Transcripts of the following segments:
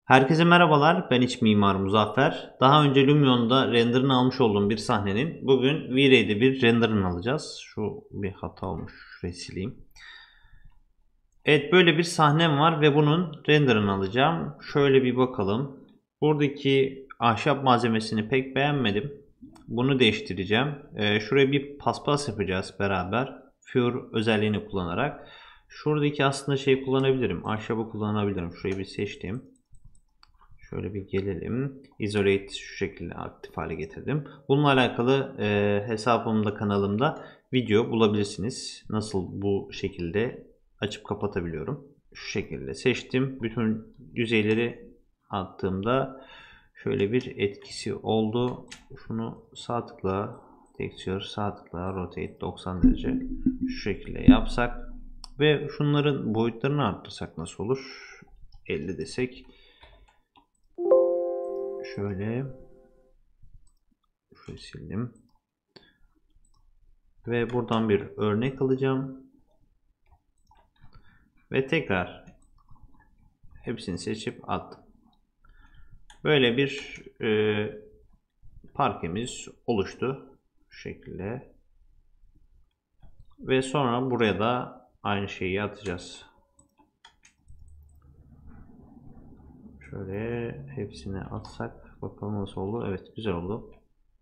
Herkese merhabalar, ben iç mimar Muzaffer. Daha önce Lumion'da renderını almış olduğum bir sahnenin bugün V-Ray'de bir renderını alacağız. Şu bir hata olmuş, şurayı sileyim. Evet, böyle bir sahnem var ve bunun renderını alacağım. Şöyle bir bakalım. Buradaki ahşap malzemesini pek beğenmedim. Bunu değiştireceğim. Şuraya bir paspas yapacağız beraber. Fure özelliğini kullanarak. Şuradaki aslında şey kullanabilirim. Ahşabı kullanabilirim. Şurayı bir seçtim. Şöyle bir gelelim. Isolate şu şekilde aktif hale getirdim. Bununla alakalı hesabımda, kanalımda video bulabilirsiniz. Nasıl bu şekilde açıp kapatabiliyorum. Şu şekilde seçtim. Bütün yüzeyleri attığımda şöyle bir etkisi oldu. Şunu sağ tıkla, texture sağ tıkla, rotate 90 derece şu şekilde yapsak ve şunların boyutlarını arttırsak nasıl olur? 50 desek. Şöyle sildim. Ve buradan bir örnek alacağım. Ve tekrar hepsini seçip attım. Böyle bir parkemiz oluştu. Şu şekilde. Ve sonra buraya da aynı şeyi atacağız. Şöyle hepsini atsak bakalım nasıl oldu. Evet, güzel oldu.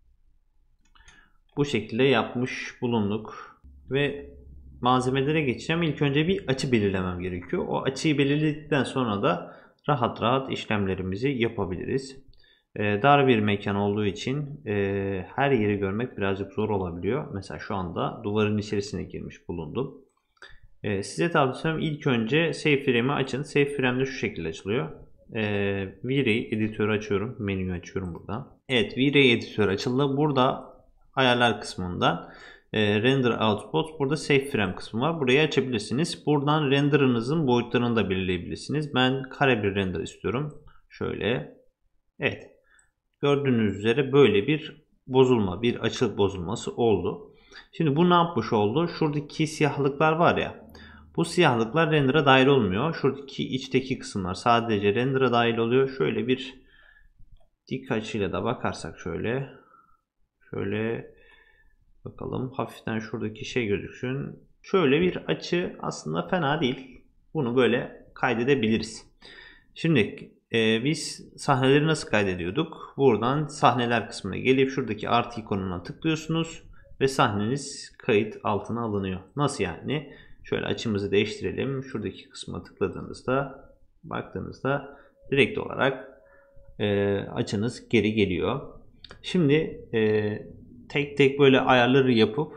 Bu şekilde yapmış bulunduk. Ve malzemelere geçeceğim. İlk önce bir açı belirlemem gerekiyor. O açıyı belirledikten sonra da rahat rahat işlemlerimizi yapabiliriz. Dar bir mekan olduğu için her yeri görmek birazcık zor olabiliyor. Mesela şu anda duvarın içerisine girmiş bulundum. Size tavsiyem ilk önce Save Frame'i açın. Save Frame de şu şekilde açılıyor. V-Ray editörü açıyorum. Menüyü açıyorum buradan. Evet, V-Ray editörü açıldı. Burada ayarlar kısmından Render Output, burada Save Frame kısmı var. Burayı açabilirsiniz. Buradan renderınızın boyutlarını da belirleyebilirsiniz. Ben kare bir render istiyorum. Şöyle. Evet. Gördüğünüz üzere böyle bir bozulma, bir açı bozulması oldu. Şimdi bu ne yapmış oldu? Şuradaki siyahlıklar var ya. Bu siyahlıklar render'a dahil olmuyor. Şuradaki içteki kısımlar sadece render'a dahil oluyor. Şöyle bir dik açıyla da bakarsak şöyle bakalım, hafiften şuradaki şey gözüksün. Şöyle bir açı aslında fena değil. Bunu böyle kaydedebiliriz. Şimdi biz sahneleri nasıl kaydediyorduk? Buradan sahneler kısmına gelip şuradaki artı ikonuna tıklıyorsunuz ve sahneniz kayıt altına alınıyor. Nasıl yani? Şöyle açımızı değiştirelim. Şuradaki kısma tıkladığınızda, baktığınızda direkt olarak açınız geri geliyor. Şimdi tek tek böyle ayarları yapıp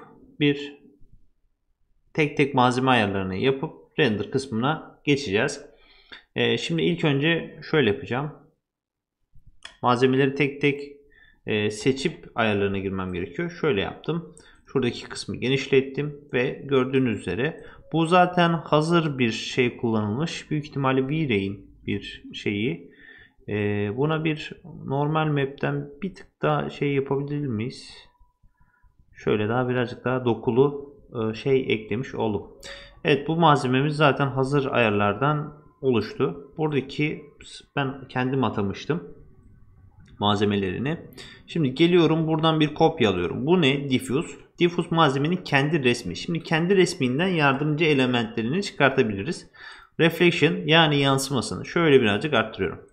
tek tek malzeme ayarlarını yapıp render kısmına geçeceğiz. Şimdi ilk önce şöyle yapacağım. Malzemeleri tek tek seçip ayarlarına girmem gerekiyor. Şöyle yaptım. Şuradaki kısmı genişlettim ve gördüğünüz üzere bu zaten hazır bir şey kullanılmış. Büyük ihtimalle V-Ray'in bir şeyi. Buna bir normal map'ten bir tık daha şey yapabilir miyiz? Şöyle daha birazcık daha dokulu şey eklemiş olduk. Evet, bu malzememiz zaten hazır ayarlardan oluştu. Buradaki ben kendim atamıştım malzemelerini. Şimdi geliyorum buradan bir kopya alıyorum. Bu ne? Diffuse. Diffuse malzemenin kendi resmi. Şimdi kendi resminden yardımcı elementlerini çıkartabiliriz. Reflection yani yansımasını şöyle birazcık arttırıyorum.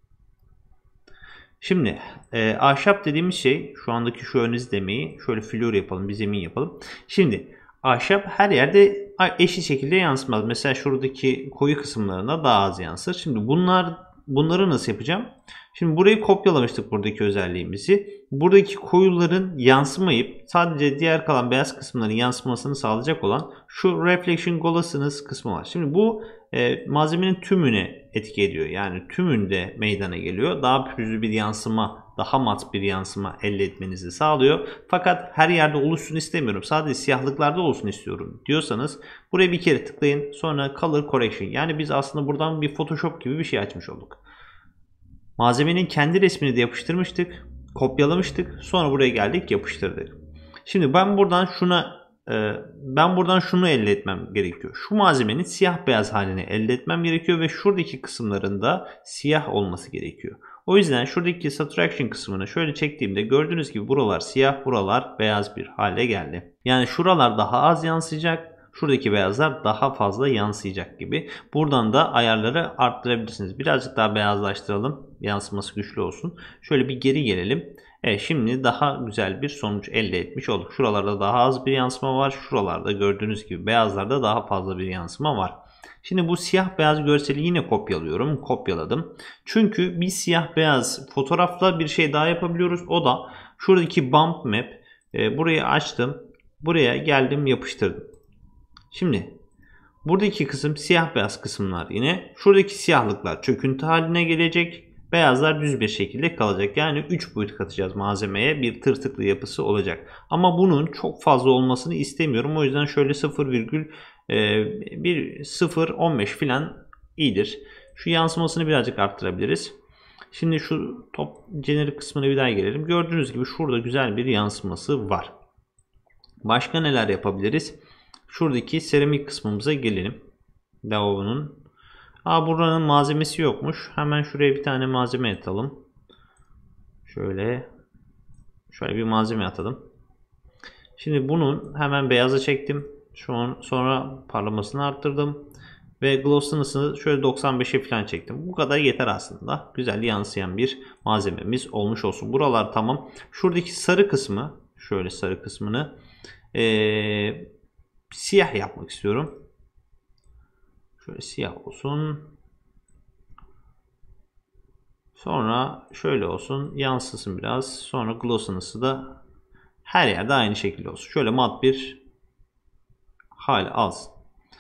Şimdi ahşap dediğimiz şey şu andaki şu ön izlemeyi şöyle flör yapalım, bir zemin yapalım. Şimdi ahşap her yerde eşit şekilde yansımaz. Mesela şuradaki koyu kısımlarında daha az yansır. Şimdi bunları nasıl yapacağım? Şimdi burayı kopyalamıştık, buradaki özelliğimizi. Buradaki koyuların yansımayıp sadece diğer kalan beyaz kısımların yansımasını sağlayacak olan şu Reflection Glasses kısmı var. Şimdi bu malzemenin tümüne etki ediyor. Yani tümünde meydana geliyor. Daha pürüzlü bir yansıma, daha mat bir yansıma elde etmenizi sağlıyor. Fakat her yerde oluşsun istemiyorum, sadece siyahlıklarda olsun istiyorum diyorsanız buraya bir kere tıklayın. Sonra Color Correction, yani biz aslında buradan bir Photoshop gibi bir şey açmış olduk. Malzemenin kendi resmini de yapıştırmıştık. Kopyalamıştık. Sonra buraya geldik, yapıştırdık. Şimdi ben buradan şuna ben buradan şunu elde etmem gerekiyor. Şu malzemenin siyah beyaz halini elde etmem gerekiyor ve şuradaki kısımlarında siyah olması gerekiyor. O yüzden şuradaki saturation kısmını şöyle çektiğimde gördüğünüz gibi buralar siyah, buralar beyaz bir hale geldi. Yani şuralar daha az yansıyacak. Şuradaki beyazlar daha fazla yansıyacak gibi. Buradan da ayarları arttırabilirsiniz. Birazcık daha beyazlaştıralım. Yansıması güçlü olsun. Şöyle bir geri gelelim. Evet, şimdi daha güzel bir sonuç elde etmiş olduk. Şuralarda daha az bir yansıma var. Şuralarda gördüğünüz gibi beyazlarda daha fazla bir yansıma var. Şimdi bu siyah beyaz görseli yine kopyalıyorum. Kopyaladım. Çünkü bir siyah beyaz fotoğrafla bir şey daha yapabiliyoruz. O da şuradaki bump map. Burayı açtım. Buraya geldim, yapıştırdım. Şimdi buradaki kısım siyah beyaz kısımlar yine. Şuradaki siyahlıklar çöküntü haline gelecek. Beyazlar düz bir şekilde kalacak. Yani 3 boyut katacağız malzemeye. Bir tırtıklı yapısı olacak. Ama bunun çok fazla olmasını istemiyorum. O yüzden şöyle 0,15 falan iyidir. Şu yansımasını birazcık arttırabiliriz. Şimdi şu top generic kısmına bir daha gelelim. Gördüğünüz gibi şurada güzel bir yansıması var. Başka neler yapabiliriz? Şuradaki seramik kısmımıza gelelim. Lavabonun. Buranın malzemesi yokmuş. Hemen şuraya bir tane malzeme atalım. Şöyle bir malzeme atalım. Şimdi bunun hemen beyaza çektim. Sonra parlamasını arttırdım. Ve glossiness'ını şöyle 95'e falan çektim. Bu kadar yeter aslında. Güzel yansıyan bir malzememiz olmuş olsun. Buralar tamam. Şuradaki sarı kısmı, şöyle sarı kısmını siyah yapmak istiyorum. Şöyle siyah olsun. Sonra şöyle olsun. Yansısın biraz. Sonra glossiness'ı da her yerde aynı şekilde olsun. Şöyle mat bir hal alsın.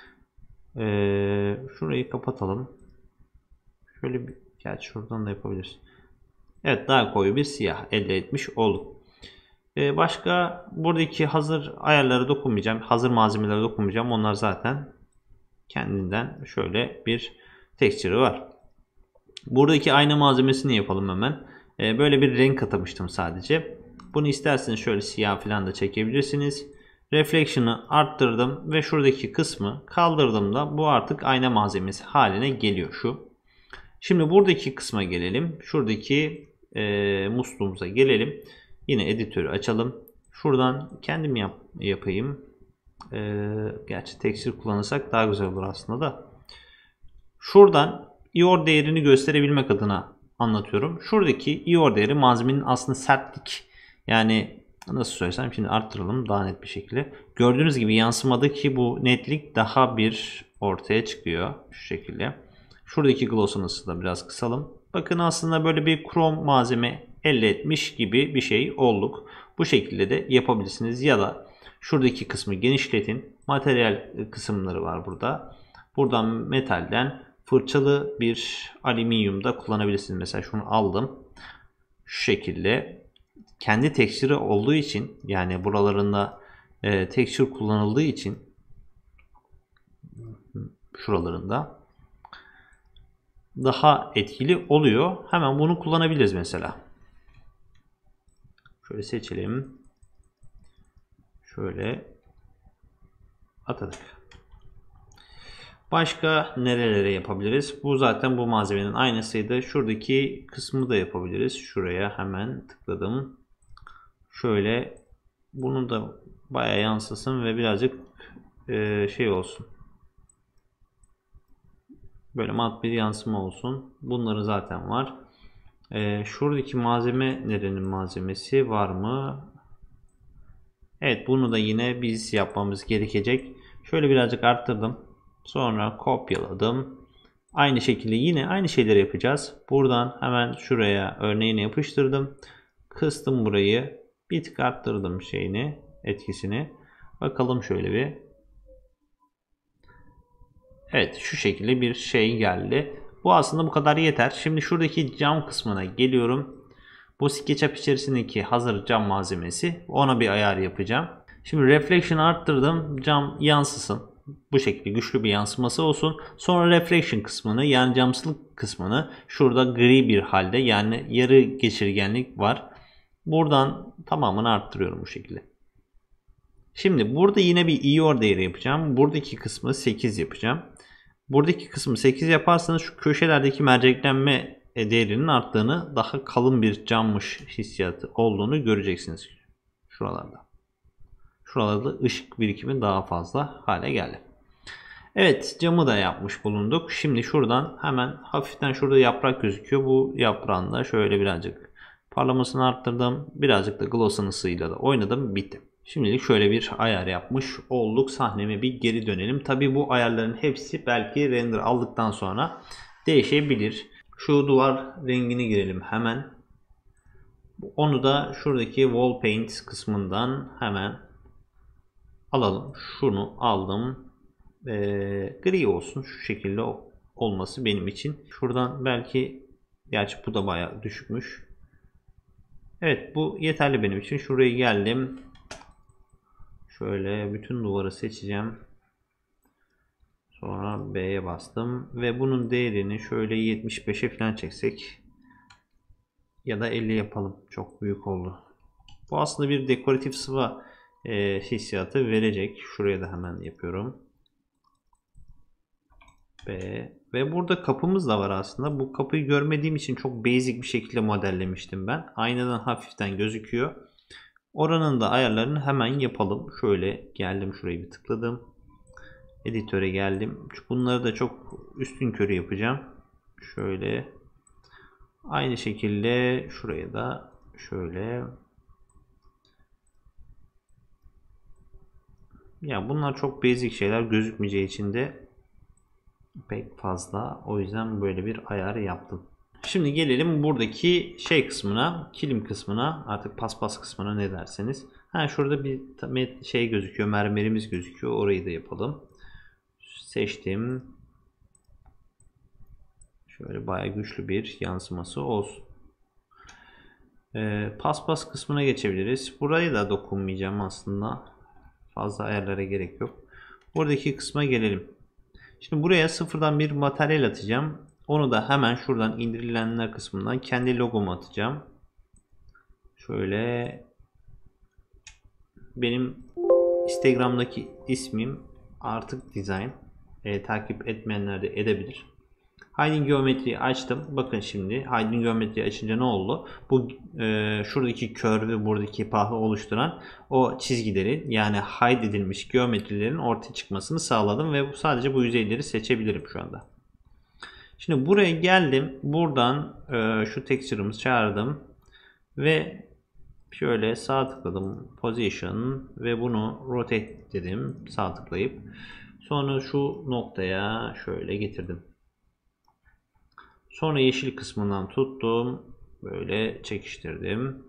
Şurayı kapatalım. Şöyle bir, gerçi şuradan da yapabiliriz. Evet, daha koyu bir siyah elde etmiş olduk. Başka buradaki hazır ayarlara dokunmayacağım. Hazır malzemelere dokunmayacağım. Onlar zaten kendinden şöyle bir tekstürü var. Buradaki ayna malzemesini yapalım hemen. Böyle bir renk katamıştım sadece. Bunu isterseniz şöyle siyah falan da çekebilirsiniz. Reflection'ı arttırdım ve şuradaki kısmı kaldırdığımda bu artık ayna malzemesi haline geliyor şu. Şimdi buradaki kısma gelelim. Şuradaki musluğumuza gelelim. Yine editörü açalım. Şuradan kendim yapayım. Gerçi tekstür kullanırsak daha güzel olur aslında da. Şuradan IOR değerini gösterebilmek adına anlatıyorum. Şuradaki IOR değeri malzemenin aslında sertlik. Yani nasıl söylesem, şimdi arttıralım daha net bir şekilde. Gördüğünüz gibi yansımadaki bu netlik daha bir ortaya çıkıyor. Şu şekilde. Şuradaki glossiness'ı da biraz kısalım. Bakın aslında böyle bir krom malzeme elde etmiş gibi bir şey olduk. Bu şekilde de yapabilirsiniz. Ya da şuradaki kısmı genişletin. Materyal kısımları var burada. Buradan metalden fırçalı bir alüminyumda kullanabilirsiniz. Mesela şunu aldım. Şu şekilde kendi tekstürü olduğu için, yani buralarında tekstür kullanıldığı için şuralarında daha etkili oluyor. Hemen bunu kullanabiliriz mesela. Şöyle seçelim. Şöyle atadık. Başka nerelere yapabiliriz? Bu zaten bu malzemenin aynısıydı. Şuradaki kısmı da yapabiliriz. Şuraya hemen tıkladım. Şöyle bunu da bayağı yansısın ve birazcık şey olsun. Böyle mat bir yansıma olsun. Bunları zaten var. Şuradaki malzeme nerenin malzemesi var mı? Evet, bunu da yine biz yapmamız gerekecek. Şöyle birazcık arttırdım. Sonra kopyaladım. Aynı şekilde yine aynı şeyleri yapacağız. Buradan hemen şuraya örneğini yapıştırdım. Kıstım burayı. Bir tık arttırdım etkisini. Bakalım şöyle bir. Evet, şu şekilde bir şey geldi. Bu aslında bu kadar yeter. Şimdi şuradaki cam kısmına geliyorum. Bu SketchUp içerisindeki hazır cam malzemesi. Ona bir ayar yapacağım. Şimdi reflection arttırdım. Cam yansısın. Bu şekilde güçlü bir yansıması olsun. Sonra reflection kısmını, yani camsızlık kısmını şurada gri bir halde, yani yarı geçirgenlik var. Buradan tamamını arttırıyorum bu şekilde. Şimdi burada yine bir EOR değeri yapacağım. Buradaki kısmı 8 yapacağım. Buradaki kısmı 8 yaparsanız şu köşelerdeki merceklenme değerinin arttığını, daha kalın bir cammış hissiyatı olduğunu göreceksiniz. Şuralarda. Şuralarda ışık birikimi daha fazla hale geldi. Evet, camı da yapmış bulunduk. Şimdi şuradan hemen hafiften şurada yaprak gözüküyor. Bu yaprağın da şöyle birazcık parlamasını arttırdım. Birazcık da gloss'un ısısıyla da oynadım. Bitti. Şimdilik şöyle bir ayar yapmış olduk. Sahneme bir geri dönelim. Tabi bu ayarların hepsi belki render aldıktan sonra değişebilir. Şu duvar rengini girelim hemen. Onu da şuradaki Wall Paint kısmından hemen alalım. Şunu aldım. Gri olsun. Şu şekilde olması benim için. Şuradan belki, gerçi bu da bayağı düşükmüş. Evet, bu yeterli benim için. Şuraya geldim. Şöyle bütün duvarı seçeceğim. Sonra B'ye bastım. Ve bunun değerini şöyle 75'e falan çeksek. Ya da 50 yapalım. Çok büyük oldu. Bu aslında bir dekoratif sıva hissiyatı verecek. Şuraya da hemen yapıyorum. B. Ve burada kapımız da var aslında. Bu kapıyı görmediğim için çok basic bir şekilde modellemiştim ben. Aynadan hafiften gözüküyor. Oranın da ayarlarını hemen yapalım. Şöyle geldim, şurayı bir tıkladım. Editöre geldim. Bunları da çok üstünkörü yapacağım. Şöyle. Aynı şekilde şuraya da şöyle. Ya bunlar çok basic şeyler, gözükmeyeceği için de pek fazla. O yüzden böyle bir ayar yaptım. Şimdi gelelim buradaki şey kısmına, kilim kısmına, artık paspas kısmına, ne derseniz. Şurada bir şey gözüküyor, mermerimiz gözüküyor. Orayı da yapalım. Seçtim. Şöyle bayağı güçlü bir yansıması olsun. Paspas kısmına geçebiliriz. Burayı da dokunmayacağım aslında. Fazla ayarlara gerek yok. Buradaki kısma gelelim. Şimdi buraya sıfırdan bir materyal atacağım. Onu da hemen şuradan indirilenler kısmından kendi logomu atacağım. Şöyle, benim Instagram'daki ismim Artık Design. Takip etmeyenler de edebilir. Hiding Geometry'yi açtım. Bakın şimdi Hiding Geometry'yi açınca ne oldu? Bu şuradaki curve'ü, buradaki pahı oluşturan o çizgilerin, yani hide edilmiş geometrilerin ortaya çıkmasını sağladım ve sadece bu yüzeyleri seçebilirim şu anda. Şimdi buraya geldim. Buradan şu texture'ımızı çağırdım ve şöyle sağ tıkladım, position, ve bunu rotate dedim sağ tıklayıp. Sonra şu noktaya şöyle getirdim. Sonra yeşil kısmından tuttum. Böyle çekiştirdim.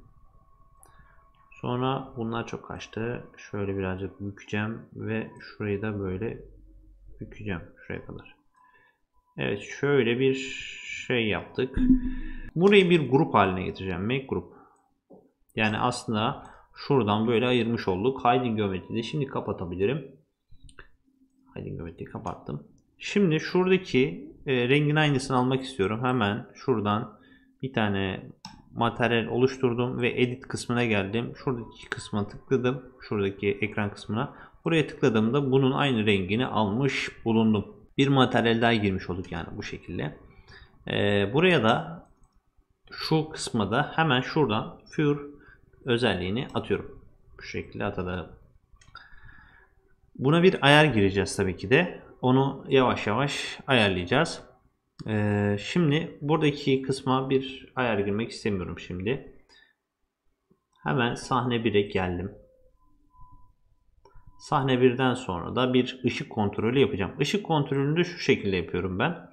Sonra bunlar çok kaçtı. Şöyle birazcık bükeceğim ve şurayı da böyle bükeceğim şuraya kadar. Evet, şöyle bir şey yaptık. Burayı bir grup haline getireceğim. Make group. Yani aslında şuradan böyle ayırmış olduk. Hiding Geometry'de şimdi kapatabilirim. Hiding Geometry'yi kapattım. Şimdi şuradaki rengin aynısını almak istiyorum. Hemen şuradan bir tane materyal oluşturdum ve edit kısmına geldim. Şuradaki kısma tıkladım. Şuradaki ekran kısmına. Buraya tıkladığımda bunun aynı rengini almış bulundum. Bir materyal daha girmiş olduk yani bu şekilde. Buraya da şu kısma da hemen şuradan Fur özelliğini atıyorum. Bu şekilde atadım. Buna bir ayar gireceğiz tabii ki de. Onu yavaş yavaş ayarlayacağız. Şimdi buradaki kısma bir ayar girmek istemiyorum şimdi. Hemen sahne 1'e geldim. Sahne 1'den sonra da bir ışık kontrolü yapacağım. Işık kontrolünü de şu şekilde yapıyorum ben.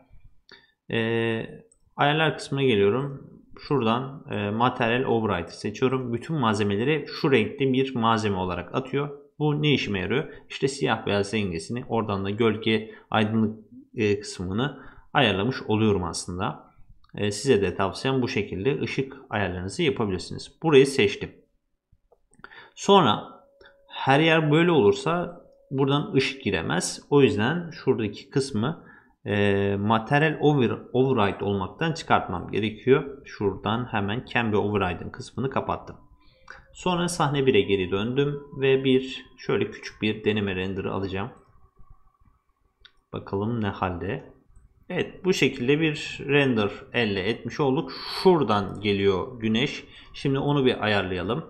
Ayarlar kısmına geliyorum. Şuradan Material Override seçiyorum. Bütün malzemeleri şu renkli bir malzeme olarak atıyor. Bu ne işime yarıyor? İşte siyah beyaz dengesini, oradan da gölge aydınlık kısmını ayarlamış oluyorum aslında. Size de tavsiyem bu şekilde ışık ayarlarınızı yapabilirsiniz. Burayı seçtim. Sonra her yer böyle olursa buradan ışık giremez. O yüzden şuradaki kısmı Material Override olmaktan çıkartmam gerekiyor. Şuradan hemen Can Be Override'ın kısmını kapattım. Sonra sahne 1'e geri döndüm ve şöyle küçük bir deneme render'ı alacağım. Bakalım ne halde. Evet, bu şekilde bir render elde etmiş olduk. Şuradan geliyor güneş. Şimdi onu bir ayarlayalım.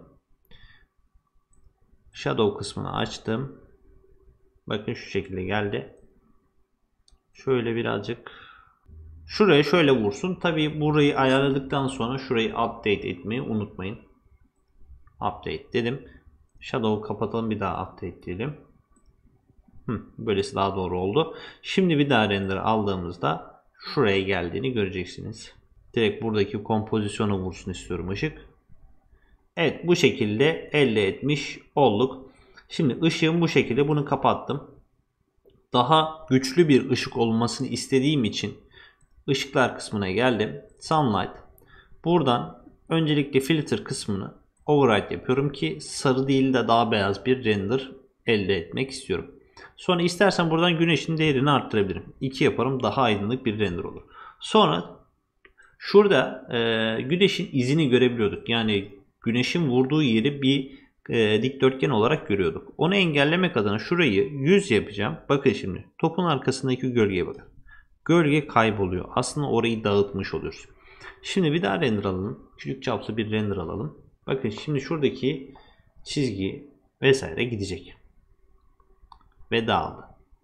Shadow kısmını açtım. Bakın şu şekilde geldi. Şöyle birazcık şuraya şöyle vursun. Tabii burayı ayarladıktan sonra şurayı update etmeyi unutmayın. Update dedim. Shadow'u kapatalım, bir daha update diyelim. Böylesi daha doğru oldu. Şimdi bir daha render aldığımızda şuraya geldiğini göreceksiniz. Direkt buradaki kompozisyonu vursun istiyorum ışık. Evet, bu şekilde elde etmiş olduk. Şimdi ışığım bu şekilde, bunu kapattım. Daha güçlü bir ışık olmasını istediğim için ışıklar kısmına geldim. Sunlight. Buradan öncelikle filter kısmını override yapıyorum ki sarı değil de daha beyaz bir render elde etmek istiyorum. Sonra istersen buradan güneşin değerini arttırabilirim. 2 yaparım, daha aydınlık bir render olur. Sonra şurada güneşin izini görebiliyorduk. Yani güneşin vurduğu yeri bir dikdörtgen olarak görüyorduk. Onu engellemek adına şurayı 100 yapacağım. Bakın şimdi topun arkasındaki gölgeye bakın. Gölge kayboluyor. Aslında orayı dağıtmış oluyoruz. Şimdi bir daha render alalım. Küçük çaplı bir render alalım. Bakın şimdi şuradaki çizgi vesaire gidecek. Ve dağıldı.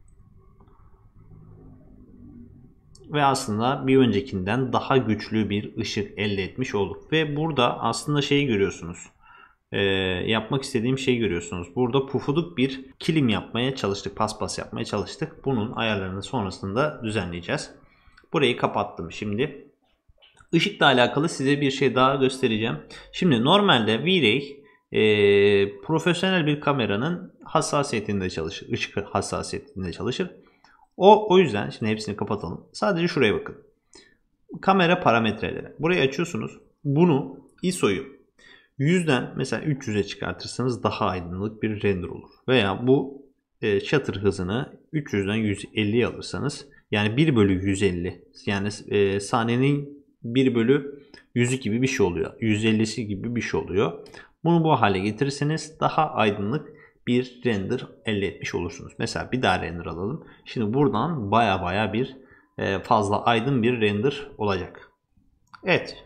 Ve aslında bir öncekinden daha güçlü bir ışık elde etmiş olduk. Ve burada aslında şeyi görüyorsunuz. Yapmak istediğim şeyi görüyorsunuz. Burada pufuduk bir kilim yapmaya çalıştık. Paspas yapmaya çalıştık. Bunun ayarlarını sonrasında düzenleyeceğiz. Burayı kapattım şimdi. Işıkla alakalı size bir şey daha göstereceğim. Şimdi normalde V-Ray profesyonel bir kameranın hassasiyetinde çalışır. Işık hassasiyetinde çalışır. O yüzden şimdi hepsini kapatalım. Sadece şuraya bakın. Kamera parametreleri. Burayı açıyorsunuz. Bunu ISO'yu 100'den mesela 300'e çıkartırsanız daha aydınlık bir render olur. Veya bu shutter hızını 300'den 150'ye alırsanız, yani 1 bölü 150, yani sahnenin 1 bölü 100'ü gibi bir şey oluyor. 150'si gibi bir şey oluyor. Bunu bu hale getirirseniz daha aydınlık bir render elde etmiş olursunuz. Mesela bir daha render alalım. Şimdi buradan baya bir fazla aydın bir render olacak. Evet.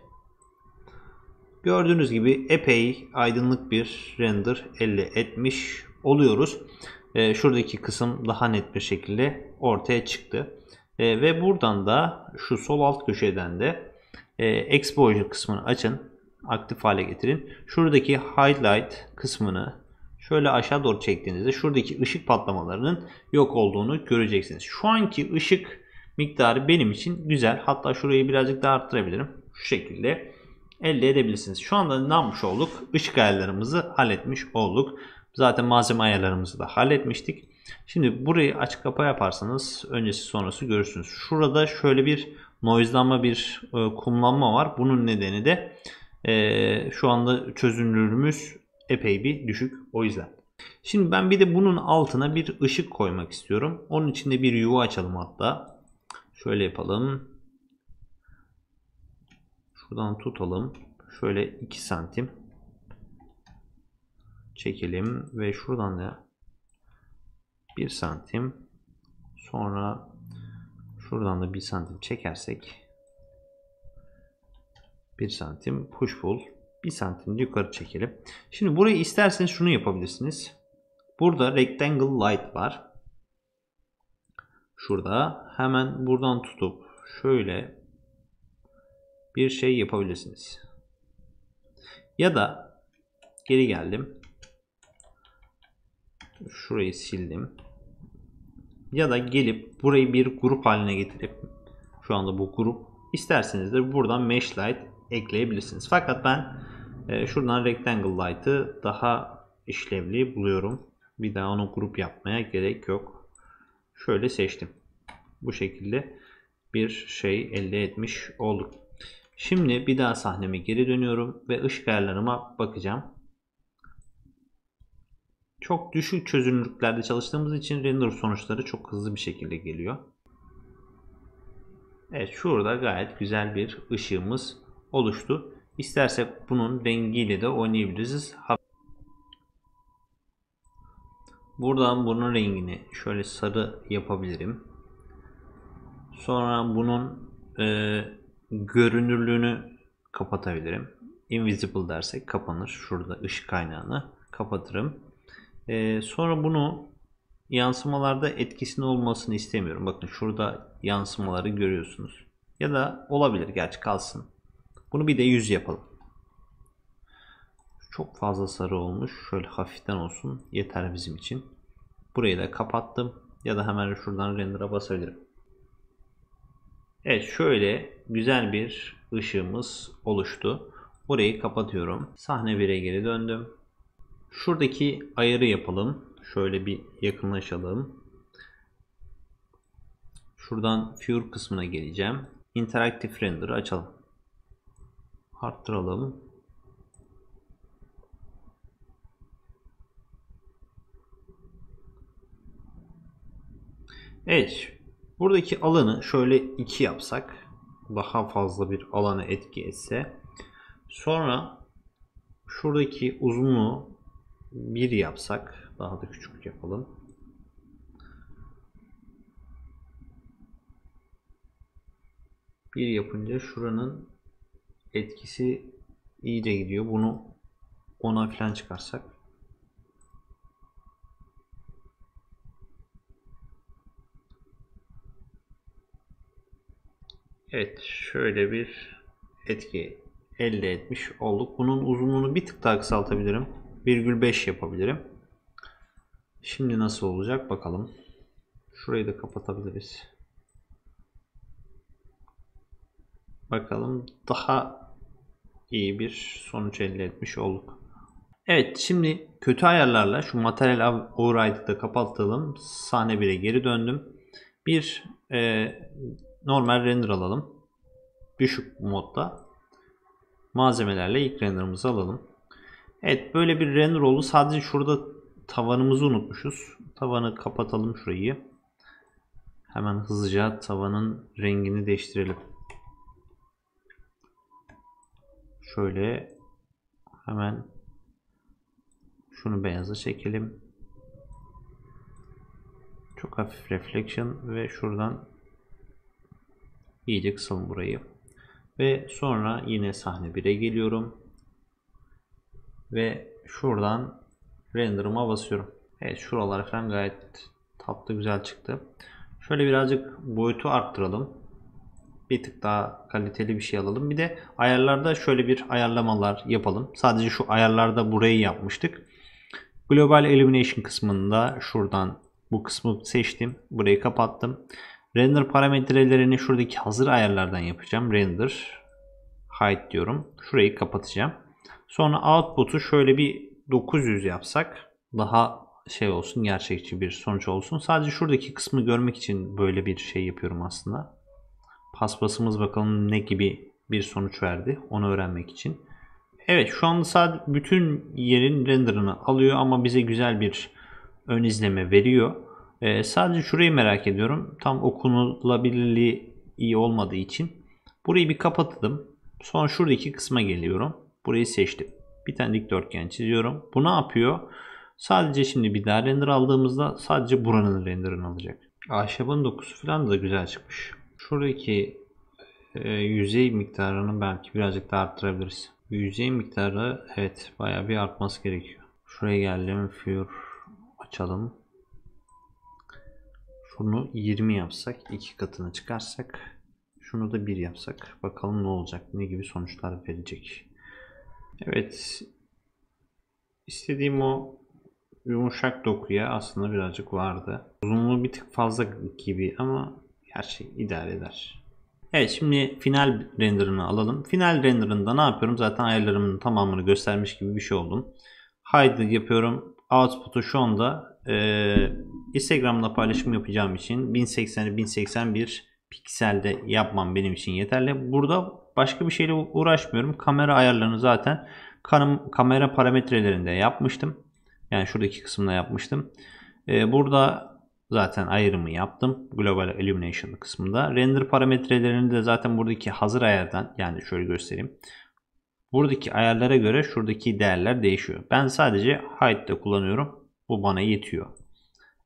Gördüğünüz gibi epey aydınlık bir render elde etmiş oluyoruz. Şuradaki kısım daha net bir şekilde ortaya çıktı. Ve buradan da şu sol alt köşeden de exposure kısmını açın. Aktif hale getirin. Şuradaki highlight kısmını şöyle aşağı doğru çektiğinizde şuradaki ışık patlamalarının yok olduğunu göreceksiniz. Şu anki ışık miktarı benim için güzel. Hatta şurayı birazcık daha arttırabilirim. Şu şekilde elde edebilirsiniz. Şu anda ne yapmış olduk? Işık ayarlarımızı halletmiş olduk. Zaten malzeme ayarlarımızı da halletmiştik. Şimdi burayı açık kapa yaparsanız öncesi sonrası görürsünüz. Şurada şöyle bir noise'lanma, bir kumlanma var. Bunun nedeni de şu anda çözünürlüğümüz epey bir düşük. O yüzden. Şimdi ben bir de bunun altına bir ışık koymak istiyorum. Onun için de bir yuva açalım hatta. Şöyle yapalım. Şuradan tutalım. Şöyle 2 santim çekelim ve şuradan da 1 santim, sonra şuradan da 1 santim çekersek 1 santim push pull, 1 santim yukarı çekelim. Şimdi burayı isterseniz şunu yapabilirsiniz. Burada rectangle light var. Şurada hemen buradan tutup şöyle bir şey yapabilirsiniz. Ya da geri geldim. Şurayı sildim. Ya da gelip burayı bir grup haline getirip, şu anda bu grup, isterseniz de buradan mesh light ekleyebilirsiniz. Fakat ben şuradan rectangle light'ı daha işlevli buluyorum. Bir daha onu grup yapmaya gerek yok. Şöyle seçtim. Bu şekilde bir şey elde etmiş olduk. Şimdi bir daha sahneme geri dönüyorum ve ışık ayarlarıma bakacağım. Çok düşük çözünürlüklerde çalıştığımız için render sonuçları çok hızlı bir şekilde geliyor. Evet, şurada gayet güzel bir ışığımız oluştu. İstersek bunun rengiyle de oynayabiliriz. Buradan bunun rengini şöyle sarı yapabilirim. Sonra bunun görünürlüğünü kapatabilirim. Invisible dersek kapanır. Şurada ışık kaynağını kapatırım. Sonra bunu yansımalarda etkisinin olmasını istemiyorum. Bakın şurada yansımaları görüyorsunuz. Ya da olabilir, gerçi kalsın. Bunu bir de 100 yapalım. Çok fazla sarı olmuş. Şöyle hafiften olsun. Yeter bizim için. Burayı da kapattım. Ya da hemen şuradan render'a basabilirim. Evet, şöyle güzel bir ışığımız oluştu. Burayı kapatıyorum. Sahne 1'e geri döndüm. Şuradaki ayarı yapalım. Şöyle bir yakınlaşalım. Şuradan View kısmına geleceğim. Interactive Render'ı açalım. Arttıralım. Evet. Buradaki alanı şöyle 2 yapsak. Daha fazla bir alana etki etse. Sonra şuradaki uzunluğu 1 yapsak. Daha da küçük yapalım. Bir yapınca şuranın etkisi iyice gidiyor. Bunu 10'a falan çıkarsak. Evet, şöyle bir etki elde etmiş olduk. Bunun uzunluğunu bir tık daha kısaltabilirim. 1,5 yapabilirim. Şimdi nasıl olacak bakalım. Şurayı da kapatabiliriz. Bakalım, daha iyi bir sonuç elde etmiş olduk. Evet, şimdi kötü ayarlarla şu Material Override'ı da kapatalım. Sahne 1'e geri döndüm. Bir normal render alalım. Düşük modda. Malzemelerle ilk renderımızı alalım. Evet, böyle bir render oldu. Sadece şurada tavanımızı unutmuşuz. Tavanı kapatalım şurayı. Hemen hızlıca tavanın rengini değiştirelim. Şöyle hemen şunu beyaza çekelim. Çok hafif reflection ve şuradan iyice kısalım burayı. Ve sonra yine sahne 1'e geliyorum. Ve şuradan render'ıma basıyorum. Evet, şuralar falan gayet tatlı, güzel çıktı. Şöyle birazcık boyutu arttıralım. Bir tık daha kaliteli bir şey alalım. Bir de ayarlarda şöyle bir ayarlamalar yapalım. Sadece şu ayarlarda burayı yapmıştık. Global Illumination kısmında şuradan bu kısmı seçtim. Burayı kapattım. Render parametrelerini şuradaki hazır ayarlardan yapacağım. Render Height diyorum. Şurayı kapatacağım. Sonra output'u şöyle bir 900 yapsak daha şey olsun, gerçekçi bir sonuç olsun. Sadece şuradaki kısmı görmek için böyle bir şey yapıyorum aslında. Paspasımız bakalım ne gibi bir sonuç verdi, onu öğrenmek için. Evet, şu anda sadece bütün yerin renderını alıyor ama bize güzel bir ön izleme veriyor. Sadece şurayı merak ediyorum. Tam okunulabilirliği iyi olmadığı için. Burayı bir kapatalım. Sonra şuradaki kısma geliyorum. Burayı seçtim. Bir tane dikdörtgen çiziyorum. Bu ne yapıyor? Sadece şimdi bir daha render aldığımızda sadece buranın renderını alacak. Ahşabın dokusu falan da güzel çıkmış. Şuradaki yüzey miktarını belki birazcık daha arttırabiliriz. Yüzey miktarı evet bayağı bir artması gerekiyor. Şuraya geldim. Fur açalım. Şunu 20 yapsak, 2 katını çıkarsak, şunu da 1 yapsak bakalım ne olacak, ne gibi sonuçlar verecek. Evet, istediğim o yumuşak dokuya aslında birazcık vardı. Uzunluğu bir tık fazla gibi ama gerçi idare eder. Evet, şimdi final renderını alalım. Final renderında ne yapıyorum? Zaten ayarlarımın tamamını göstermiş gibi bir şey oldum. Hide yapıyorum. Output'u şu anda Instagram'da paylaşım yapacağım için 1080'i 1081 pikselde yapmam benim için yeterli. Burada başka bir şeyle uğraşmıyorum. Kamera ayarlarını zaten kamera parametrelerinde yapmıştım. Yani şuradaki kısımda yapmıştım. Burada zaten ayrımı yaptım. Global Illumination kısmında. Render parametrelerini de zaten buradaki hazır ayardan, yani şöyle göstereyim. Buradaki ayarlara göre şuradaki değerler değişiyor. Ben sadece Hide'de kullanıyorum. Bu bana yetiyor.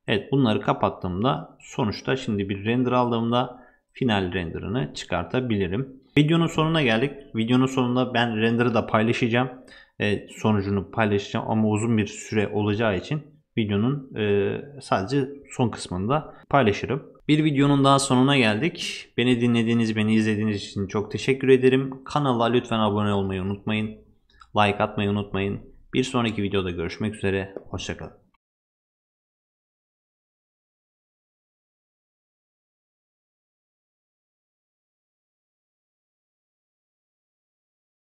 Evet, bunları kapattığımda sonuçta şimdi bir render aldığımda final renderını çıkartabilirim. Videonun sonuna geldik. Videonun sonunda ben render'ı da paylaşacağım. Sonucunu paylaşacağım ama uzun bir süre olacağı için videonun sadece son kısmında paylaşırım. Bir videonun daha sonuna geldik. Beni dinlediğiniz, beni izlediğiniz için çok teşekkür ederim. Kanala lütfen abone olmayı unutmayın. Like atmayı unutmayın. Bir sonraki videoda görüşmek üzere. Hoşça kalın.